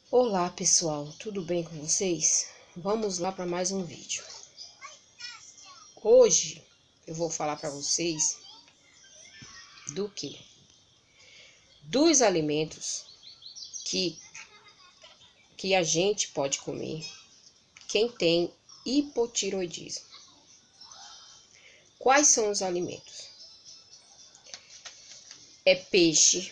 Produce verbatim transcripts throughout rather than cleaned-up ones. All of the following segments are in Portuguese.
Olá pessoal, tudo bem com vocês? Vamos lá para mais um vídeo. Hoje eu vou falar para vocês do que? Dos alimentos que, que a gente pode comer quem tem hipotiroidismo. Quais são os alimentos? É peixe,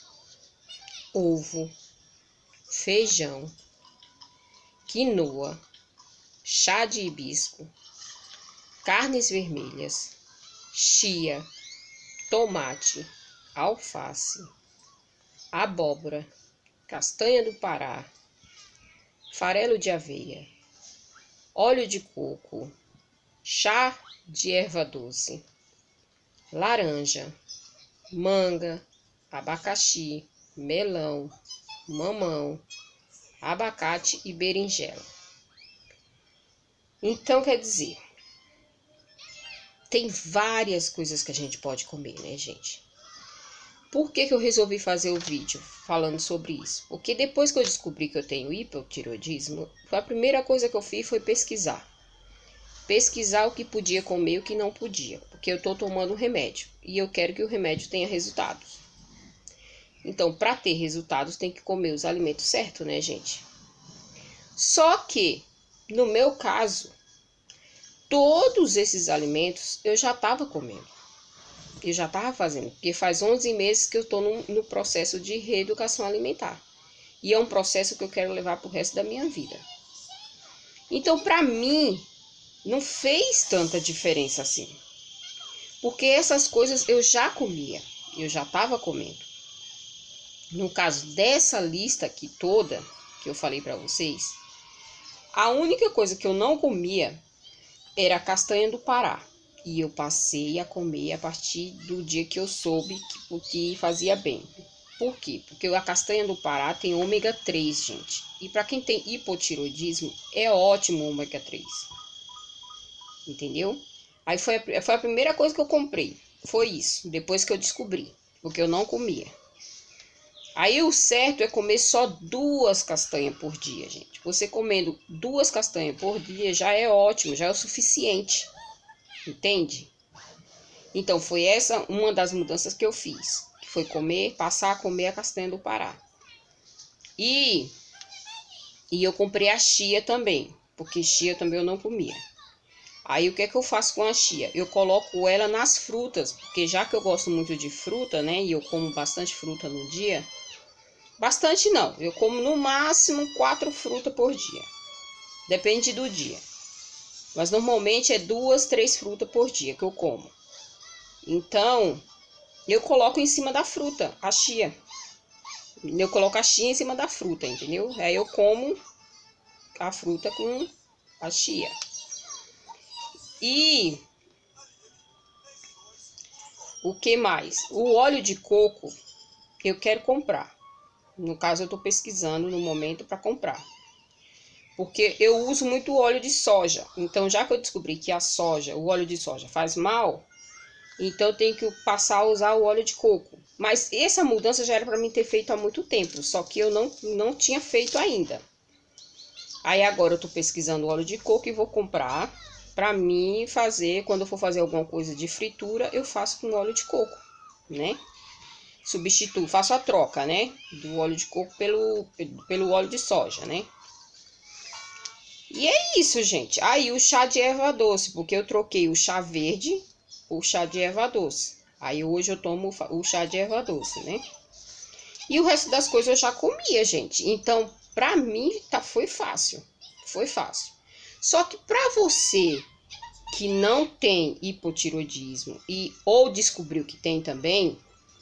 ovo, feijão, quinoa, chá de hibisco, carnes vermelhas, chia, tomate, alface, abóbora, castanha do Pará, farelo de aveia, óleo de coco, chá de erva doce, laranja, manga, abacaxi, melão, mamão, abacate e berinjela. Então, quer dizer, tem várias coisas que a gente pode comer, né, gente? Por que que eu resolvi fazer o vídeo falando sobre isso? Porque depois que eu descobri que eu tenho hipotireoidismo, a primeira coisa que eu fiz foi pesquisar. Pesquisar o que podia comer e o que não podia. Porque eu tô tomando remédio e eu quero que o remédio tenha resultados. Então, para ter resultados, tem que comer os alimentos certos, né, gente? Só que, no meu caso, todos esses alimentos eu já estava comendo. Eu já estava fazendo, porque faz onze meses que eu estou no, no processo de reeducação alimentar. E é um processo que eu quero levar para o resto da minha vida. Então, para mim, não fez tanta diferença assim. Porque essas coisas eu já comia, eu já estava comendo. No caso dessa lista aqui toda, que eu falei para vocês, a única coisa que eu não comia era a castanha do Pará. E eu passei a comer a partir do dia que eu soube que, que fazia bem. Por quê? Porque a castanha do Pará tem ômega três, gente. E para quem tem hipotiroidismo, é ótimo o ômega três. Entendeu? Aí foi a, foi a primeira coisa que eu comprei. Foi isso, depois que eu descobri. Porque eu não comia. Aí o certo é comer só duas castanhas por dia, gente. Você comendo duas castanhas por dia já é ótimo, já é o suficiente. Entende? Então, foi essa uma das mudanças que eu fiz. Que foi comer, passar a comer a castanha do Pará. E, e eu comprei a chia também. Porque chia também eu não comia. Aí, o que é que eu faço com a chia? Eu coloco ela nas frutas. Porque já que eu gosto muito de fruta, né? E eu como bastante fruta no dia. Bastante não. Eu como no máximo quatro frutas por dia. Depende do dia. Mas normalmente é duas, três frutas por dia que eu como. Então, eu coloco em cima da fruta, a chia. Eu coloco a chia em cima da fruta, entendeu? Aí eu como a fruta com a chia. E o que mais? O óleo de coco eu quero comprar. No caso, eu estou pesquisando no momento para comprar. Porque eu uso muito óleo de soja. Então, já que eu descobri que a soja, o óleo de soja faz mal, então eu tenho que passar a usar o óleo de coco. Mas essa mudança já era para mim ter feito há muito tempo. Só que eu não, não tinha feito ainda. Aí agora eu estou pesquisando o óleo de coco e vou comprar para mim fazer, quando eu for fazer alguma coisa de fritura, eu faço com óleo de coco, né? Substituo, faço a troca, né? Do óleo de coco pelo, pelo óleo de soja, né? E é isso, gente. Aí o chá de erva doce, porque eu troquei o chá verde por chá de erva doce. Aí hoje eu tomo o chá de erva doce, né? E o resto das coisas eu já comia, gente. Então, pra mim, tá, foi fácil. Foi fácil. Só que pra você que não tem hipotiroidismo e ou descobriu que tem também,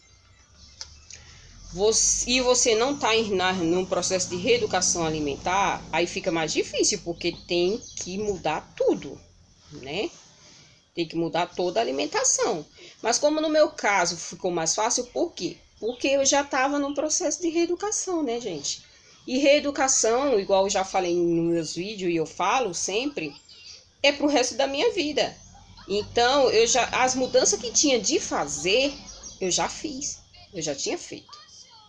Você, e você não está num processo de reeducação alimentar, aí fica mais difícil, porque tem que mudar tudo, né? Tem que mudar toda a alimentação. Mas como no meu caso ficou mais fácil, por quê? Porque eu já estava num processo de reeducação, né, gente? E reeducação, igual eu já falei nos meus vídeos e eu falo sempre, é pro resto da minha vida. Então, eu já, as mudanças que tinha de fazer, eu já fiz, eu já tinha feito.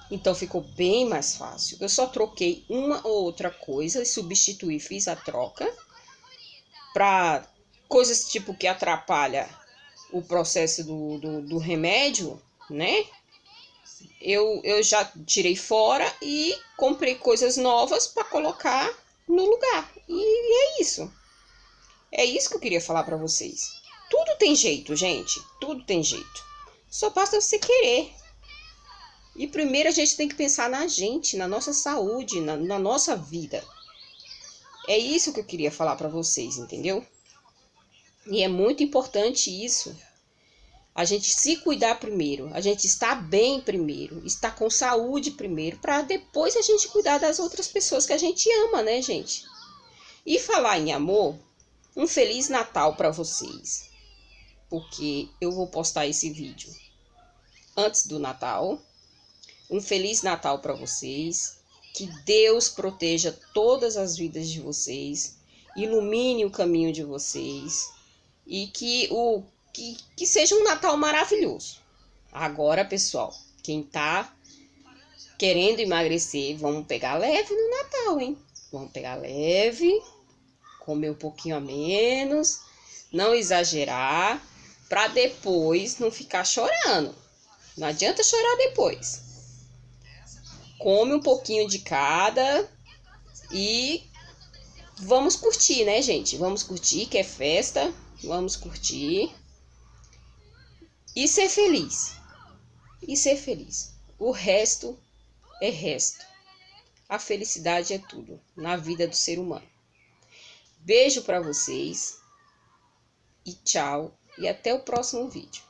Então ficou bem mais fácil. Eu só troquei uma ou outra coisa e substituí, fiz a troca para coisas tipo que atrapalha o processo do, do, do remédio, né? Eu, eu já tirei fora e comprei coisas novas para colocar no lugar. E, e é isso. É isso que eu queria falar para vocês. Tudo tem jeito, gente. Tudo tem jeito. Só basta você querer. E primeiro a gente tem que pensar na gente, na nossa saúde, na, na nossa vida. É isso que eu queria falar para vocês, entendeu? E é muito importante isso. A gente se cuidar primeiro, a gente estar bem primeiro, estar com saúde primeiro, para depois a gente cuidar das outras pessoas que a gente ama, né, gente? E falar em amor, um Feliz Natal para vocês. Porque eu vou postar esse vídeo antes do Natal. Um Feliz Natal para vocês. Que Deus proteja todas as vidas de vocês. Ilumine o caminho de vocês. E que, o, que, que seja um Natal maravilhoso. Agora, pessoal, quem tá querendo emagrecer, vamos pegar leve no Natal, hein? Vamos pegar leve, comer um pouquinho a menos, não exagerar, para depois não ficar chorando. Não adianta chorar depois. Come um pouquinho de cada e vamos curtir, né, gente? Vamos curtir, que é festa. Vamos curtir e ser feliz. E ser feliz. O resto é resto. A felicidade é tudo na vida do ser humano. Beijo para vocês e tchau. E até o próximo vídeo.